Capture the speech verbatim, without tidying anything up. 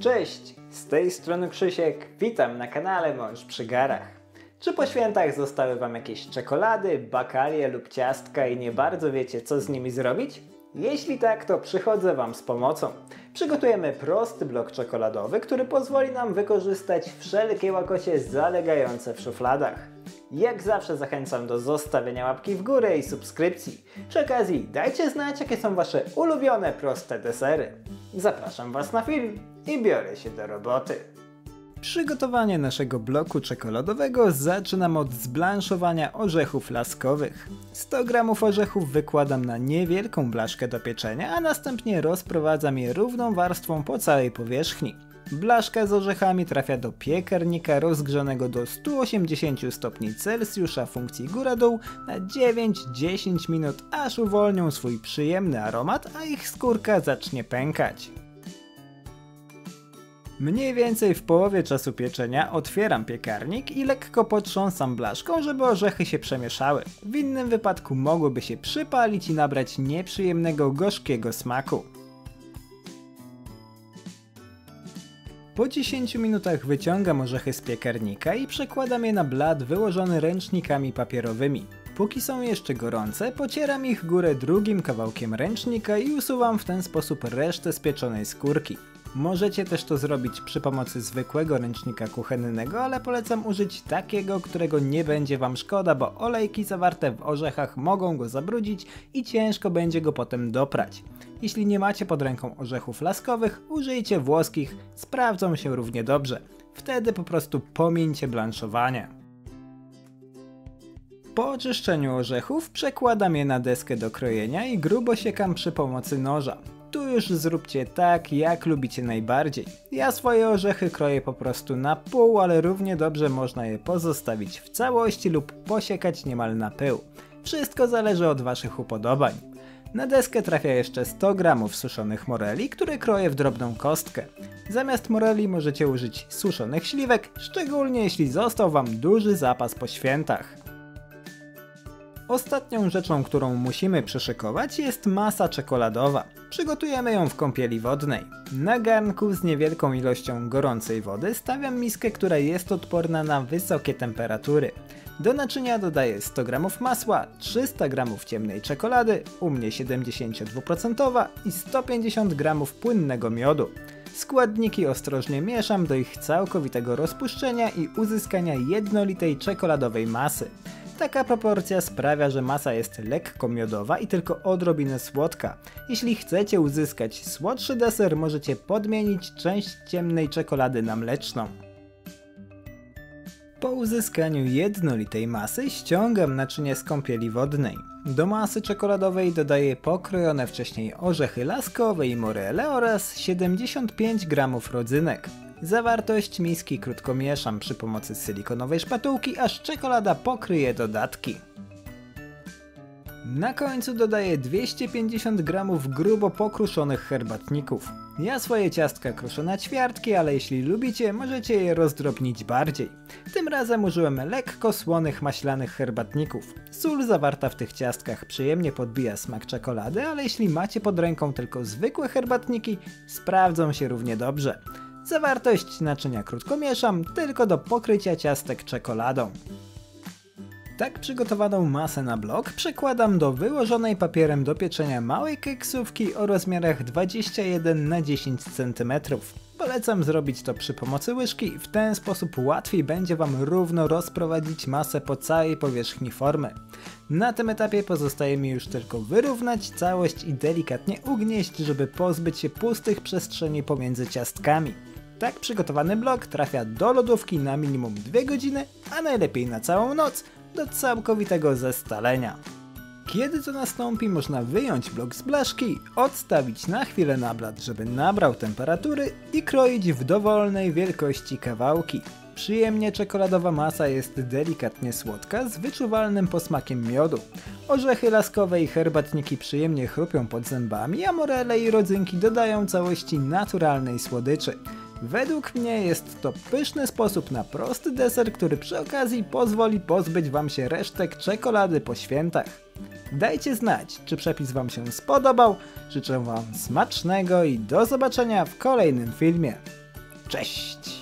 Cześć, z tej strony Krzysiek, witam na kanale Mąż przy garach. Czy po świętach zostały Wam jakieś czekolady, bakalie lub ciastka i nie bardzo wiecie, co z nimi zrobić? Jeśli tak, to przychodzę Wam z pomocą. Przygotujemy prosty blok czekoladowy, który pozwoli nam wykorzystać wszelkie łakocie zalegające w szufladach. Jak zawsze zachęcam do zostawienia łapki w górę i subskrypcji. Przy okazji dajcie znać, jakie są Wasze ulubione proste desery. Zapraszam Was na film i biorę się do roboty. Przygotowanie naszego bloku czekoladowego zaczynam od zblanszowania orzechów laskowych. sto gramów orzechów wykładam na niewielką blaszkę do pieczenia, a następnie rozprowadzam je równą warstwą po całej powierzchni. Blaszka z orzechami trafia do piekarnika rozgrzanego do stu osiemdziesięciu stopni Celsjusza funkcji góra-dół na dziewięć do dziesięciu minut, aż uwolnią swój przyjemny aromat, a ich skórka zacznie pękać. Mniej więcej w połowie czasu pieczenia otwieram piekarnik i lekko potrząsam blaszką, żeby orzechy się przemieszały. W innym wypadku mogłyby się przypalić i nabrać nieprzyjemnego gorzkiego smaku. Po dziesięciu minutach wyciągam orzechy z piekarnika i przekładam je na blat wyłożony ręcznikami papierowymi. Póki są jeszcze gorące, pocieram ich górę drugim kawałkiem ręcznika i usuwam w ten sposób resztę spieczonej skórki. Możecie też to zrobić przy pomocy zwykłego ręcznika kuchennego, ale polecam użyć takiego, którego nie będzie Wam szkoda, bo olejki zawarte w orzechach mogą go zabrudzić i ciężko będzie go potem doprać. Jeśli nie macie pod ręką orzechów laskowych, użyjcie włoskich, sprawdzą się równie dobrze. Wtedy po prostu pomińcie blanszowanie. Po oczyszczeniu orzechów przekładam je na deskę do krojenia i grubo siekam przy pomocy noża. Tu już zróbcie tak, jak lubicie najbardziej. Ja swoje orzechy kroję po prostu na pół, ale równie dobrze można je pozostawić w całości lub posiekać niemal na pył. Wszystko zależy od Waszych upodobań. Na deskę trafia jeszcze sto gramów suszonych moreli, które kroję w drobną kostkę. Zamiast moreli możecie użyć suszonych śliwek, szczególnie jeśli został Wam duży zapas po świętach. Ostatnią rzeczą, którą musimy przyszykować, jest masa czekoladowa. Przygotujemy ją w kąpieli wodnej. Na garnku z niewielką ilością gorącej wody stawiam miskę, która jest odporna na wysokie temperatury. Do naczynia dodaję sto gramów masła, trzysta gramów ciemnej czekolady, u mnie siedemdziesiąt dwa procent i sto pięćdziesiąt gramów płynnego miodu. Składniki ostrożnie mieszam do ich całkowitego rozpuszczenia i uzyskania jednolitej czekoladowej masy. Taka proporcja sprawia, że masa jest lekko miodowa i tylko odrobinę słodka. Jeśli chcecie uzyskać słodszy deser, możecie podmienić część ciemnej czekolady na mleczną. Po uzyskaniu jednolitej masy ściągam naczynie z kąpieli wodnej. Do masy czekoladowej dodaję pokrojone wcześniej orzechy laskowe i morele oraz siedemdziesiąt pięć gramów rodzynek. Zawartość miski krótko mieszam przy pomocy silikonowej szpatułki, aż czekolada pokryje dodatki. Na końcu dodaję dwieście pięćdziesiąt gramów grubo pokruszonych herbatników. Ja swoje ciastka kruszę na ćwiartki, ale jeśli lubicie, możecie je rozdrobnić bardziej. Tym razem użyłem lekko słonych maślanych herbatników. Sól zawarta w tych ciastkach przyjemnie podbija smak czekolady, ale jeśli macie pod ręką tylko zwykłe herbatniki, sprawdzą się równie dobrze. Zawartość naczynia krótko mieszam, tylko do pokrycia ciastek czekoladą. Tak przygotowaną masę na blok przekładam do wyłożonej papierem do pieczenia małej keksówki o rozmiarach dwadzieścia jeden na dziesięć centymetrów. Polecam zrobić to przy pomocy łyżki, w ten sposób łatwiej będzie Wam równo rozprowadzić masę po całej powierzchni formy. Na tym etapie pozostaje mi już tylko wyrównać całość i delikatnie ugnieść, żeby pozbyć się pustych przestrzeni pomiędzy ciastkami. Tak przygotowany blok trafia do lodówki na minimum dwie godziny, a najlepiej na całą noc, do całkowitego zestalenia. Kiedy to nastąpi, można wyjąć blok z blaszki, odstawić na chwilę na blat, żeby nabrał temperatury i kroić w dowolnej wielkości kawałki. Przyjemnie czekoladowa masa jest delikatnie słodka z wyczuwalnym posmakiem miodu. Orzechy laskowe i herbatniki przyjemnie chrupią pod zębami, a morele i rodzynki dodają całości naturalnej słodyczy. Według mnie jest to pyszny sposób na prosty deser, który przy okazji pozwoli pozbyć Wam się resztek czekolady po świętach. Dajcie znać, czy przepis Wam się spodobał, życzę Wam smacznego i do zobaczenia w kolejnym filmie. Cześć!